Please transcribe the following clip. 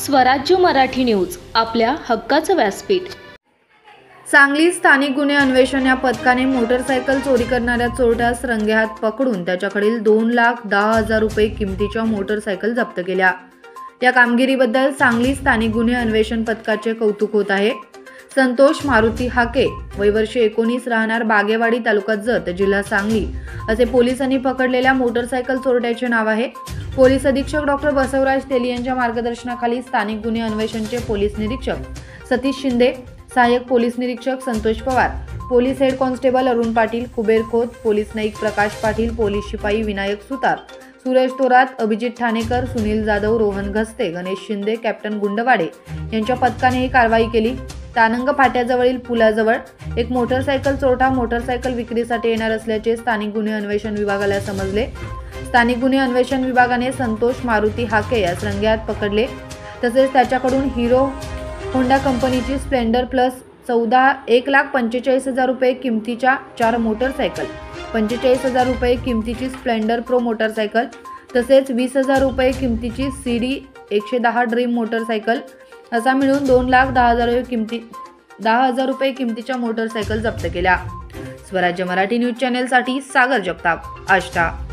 स्वराज्य मराठी न्यूज, आपल्या हक्काचं व्यासपीठ। सांगली स्थानिक गुन्हे अन्वेषण या पथकाने मोटरसायकल चोरी करणाऱ्या चोरट्यास रंगेहात पकडून त्याच्याकडील 2,10,000 रुपये किमतीच्या मोटरसायकल जप्त केल्या। या कामगिरीबद्दल सांगली स्थानिक गुन्हे अन्वेषण पथकाचे कौतुक होत आहे। संतोष मारुती हाके, वय वर्ष 19, राहणार बागेवाडी, तालुका जत, जिल्हा सांगली असे पोलिसांनी पकडलेल्या मोटरसायकल चोरट्याचे नाव आहे। पोलीस अधीक्षक डॉक्टर बसवराज तेली यांच्या मार्गदर्शनाखाली स्थानिक गुन्हे अन्वेषणचे पोलीस निरीक्षक सतीश शिंदे, सहाय्यक पोलीस निरीक्षक Santosh Pawar, police head constable Arun Patil, Kuber Khot, police Naik Prakash Patil, police शिपाई विनायक सुतार, सुरेश थोरात, अभिजित ठाणेकर, सुनील जाधव, रोहन घस्ते, गणेश शिंदे, कॅप्टन गुंडवाडे यांच्या पथकाने ही कारवाई केली। तानंग फाट्याजवळील पुलाजवळ एक मोटरसायकल चोरटा मोटरसायकल विक्रीसाठी येणार असल्याचे स्थानिक गुन्हे अन्वेषण विभागाला समजले। स्थानिक गुन्हे अन्वेषण विभागाने संतोष मारुती हाके यास रंगेहात पकडले। तसेच त्याच्याकडून हिरो होंडा कंपनीची स्प्लेंडर प्लस 1,45,000 रुपये किमतीच्या 4 मोटरसायकल, 45,000 रुपये किमतीची स्प्लेंडर प्रो मोटरसायकल, तसेच 20,000 रुपये किमतीची CD 110 ड्रीम मोटरसायकल असा मिळून 2,10,000 रुपये किमतीच्या मोटरसायकल जप्त केल्या। स्वराज्य मराठी न्यूज चॅनेलसाठी सागर जगताप, आष्टा।